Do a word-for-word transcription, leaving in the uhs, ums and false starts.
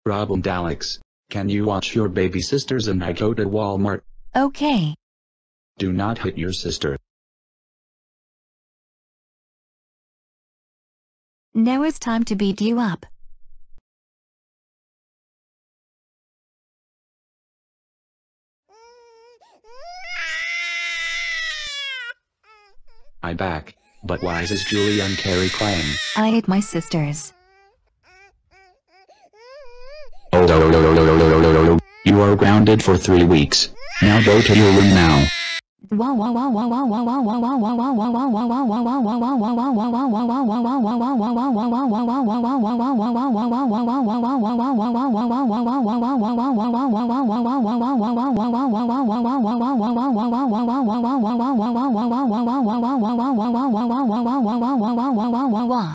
Rob and Alex, can you watch your baby sisters and I go to Walmart? Okay. Do not hit your sister. Now it's time to beat you up. I back, but why is Julie and Carrie crying? I hate my sisters. Oh, you are grounded for three weeks. Now go to your room now.